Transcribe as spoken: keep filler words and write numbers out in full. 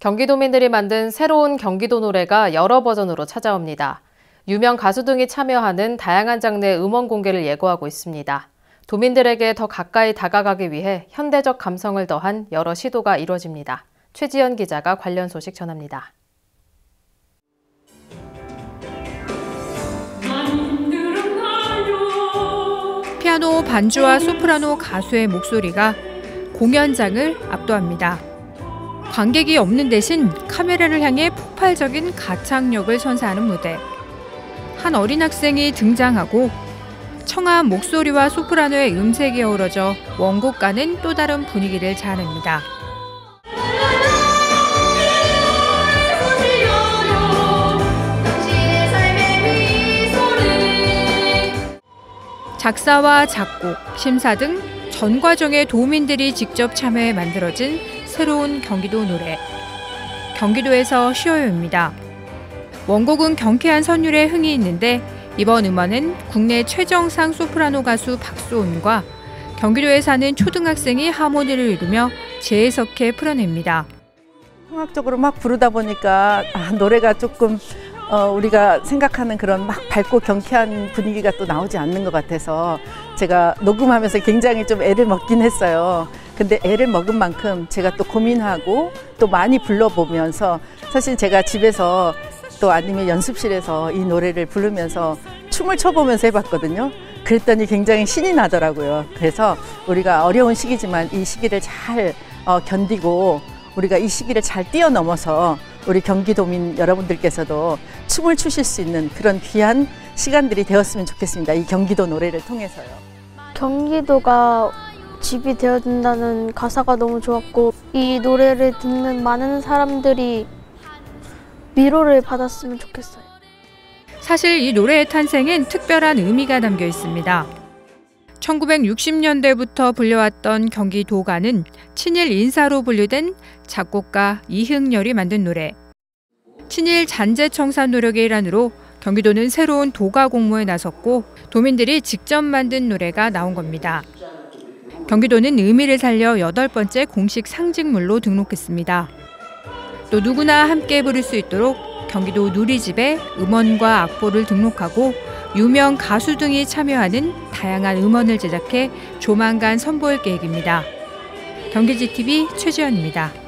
경기도민들이 만든 새로운 경기도 노래가 여러 버전으로 찾아옵니다. 유명 가수 등이 참여하는 다양한 장르의 음원 공개를 예고하고 있습니다. 도민들에게 더 가까이 다가가기 위해 현대적 감성을 더한 여러 시도가 이뤄집니다. 최지연 기자가 관련 소식 전합니다. 피아노 반주와 소프라노 가수의 목소리가 공연장을 압도합니다. 관객이 없는 대신 카메라를 향해 폭발적인 가창력을 선사하는 무대. 한 어린 학생이 등장하고 청아한 목소리와 소프라노의 음색이 어우러져 원곡과는 또 다른 분위기를 자아냅니다. 작사와 작곡, 심사 등 전 과정에 도민들이 직접 참여해 만들어진 새로운 경기도 노래. 경기도에서 쉬어요입니다. 원곡은 경쾌한 선율에 흥이 있는데 이번 음원은 국내 최정상 소프라노 가수 박소은과 경기도에 사는 초등학생이 하모니를 이루며 재해석해 풀어냅니다. 흥악적으로 막 부르다 보니까 아, 노래가 조금 어, 우리가 생각하는 그런 막 밝고 경쾌한 분위기가 또 나오지 않는 것 같아서 제가 녹음하면서 굉장히 좀 애를 먹긴 했어요. 근데 애를 먹은 만큼 제가 또 고민하고 또 많이 불러보면서 사실 제가 집에서 또 아니면 연습실에서 이 노래를 부르면서 춤을 춰보면서 해봤거든요. 그랬더니 굉장히 신이 나더라고요. 그래서 우리가 어려운 시기지만 이 시기를 잘 어, 견디고 우리가 이 시기를 잘 뛰어넘어서 우리 경기도민 여러분들께서도 춤을 추실 수 있는 그런 귀한 시간들이 되었으면 좋겠습니다. 이 경기도 노래를 통해서요. 경기도가 집이 되어준다는 가사가 너무 좋았고 이 노래를 듣는 많은 사람들이 위로를 받았으면 좋겠어요. 사실 이 노래의 탄생엔 특별한 의미가 담겨 있습니다. 천구백육십 년대부터 불려왔던 경기도가는 친일 인사로 분류된 작곡가 이흥렬이 만든 노래. 친일 잔재 청산 노력의 일환으로 경기도는 새로운 도가 공모에 나섰고 도민들이 직접 만든 노래가 나온 겁니다. 경기도는 의미를 살려 여덟 번째 공식 상징물로 등록했습니다. 또 누구나 함께 부를 수 있도록 경기도 누리집에 음원과 악보를 등록하고 유명 가수 등이 참여하는 다양한 음원을 제작해 조만간 선보일 계획입니다. 경기지티비 최지연입니다.